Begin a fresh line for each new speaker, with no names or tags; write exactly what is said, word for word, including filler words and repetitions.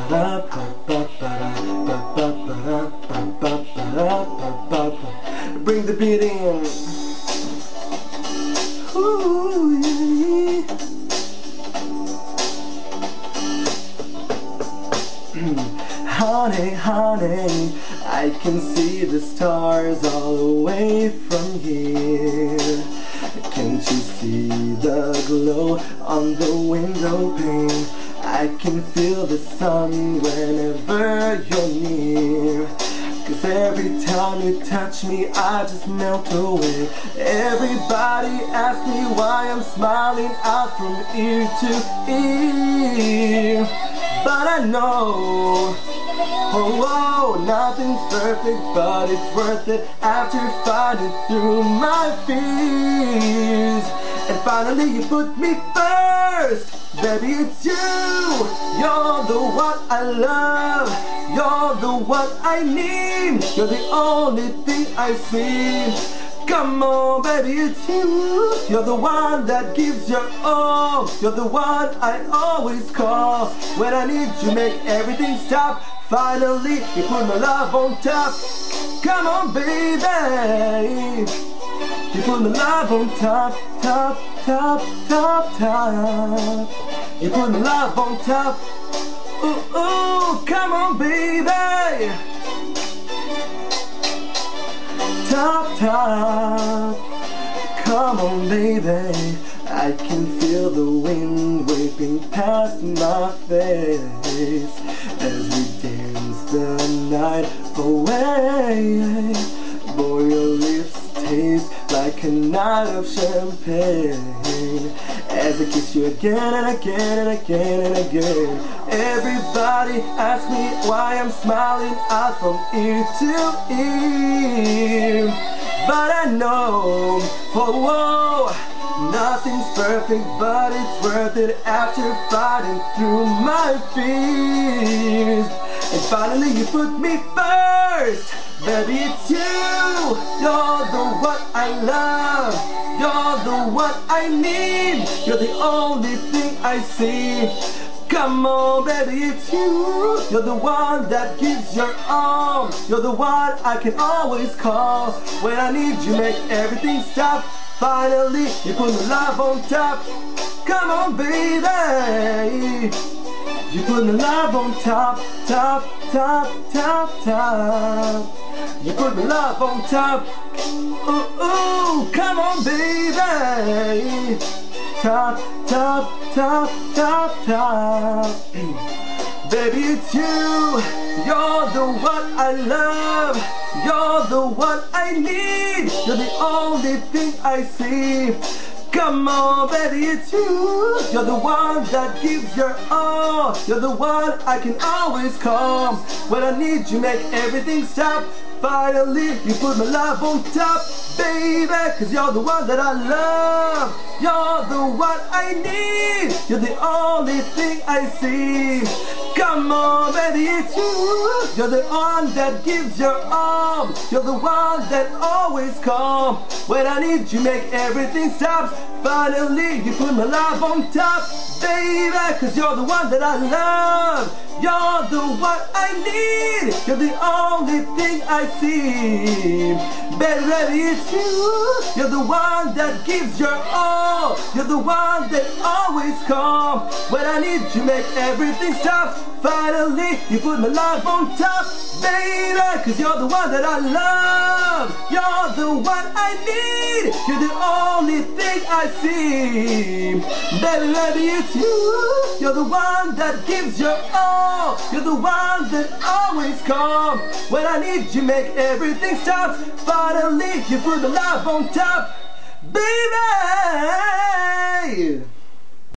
Bring the beat in. Ooh, yeah, yeah. Honey, honey, I can see the stars all the way from here. Can't you see the glow on the window pane? I can feel the sun whenever you're near. Cause every time you touch me, I just melt away. Everybody asks me why I'm smiling out from ear to ear. But I know, oh, oh, nothing's perfect, but it's worth it after fighting through my fears. And finally you put me first. Baby, it's you. You're the one I love. You're the one I need. You're the only thing I see. Come on, baby, it's you. You're the one that gives your all. You're the one I always call when I need you, make everything stop. Finally, you put my love on top. Come on, baby. You put my love on top, top, top, top, top. You put my love on top. Ooh, ooh, come on, baby. Top, top. Come on, baby. I can feel the wind waving past my face as we dance the night away. Boy, your lips taste like a night of champagne as I kiss you again and again and again and again. Everybody asks me why I'm smiling out from ear to ear. But I know, oh, whoa, nothing's perfect, but it's worth it after fighting through my fears. And finally you put me first. Baby, it's you. You're the one I love. You're the one I need. You're the only thing I see. Come on, baby, it's you. You're the one that gives your all. You're the one I can always call when I need you, make everything stop. Finally, you put my love on top. Come on, baby. You put my love on top, top, top, top, top. You put my love on top. Ooh, ooh, come on, baby. Top, top, top, top, top. Baby, it's you. You're the one I love. You're the one I need. You're the only thing I see. Come on, baby, it's you. You're the one that gives your all. You're the one I can always call when I need you, make everything stop. Finally, you put my love on top, baby, cause you're the one that I love. You're the one I need. You're the only thing I see. Come on, baby, it's you. You're the one that gives your all. You're the one that always calm when I need you, make everything stop. Finally, you put my love on top, baby, cause you're the one that I love. You're the one I need. You're the only thing I see. Baby, baby, it's you. You're the one that gives your all. You're the one that always calm when I need you, make everything stop. Finally, you put my love on top, baby, cause you're the one that I love. You're the one I need. You're the only thing I see. Baby, baby, it's you. You're the one that gives your all. You're the one that always calm when I need you, make everything stop. Finally, you put the love on top, baby.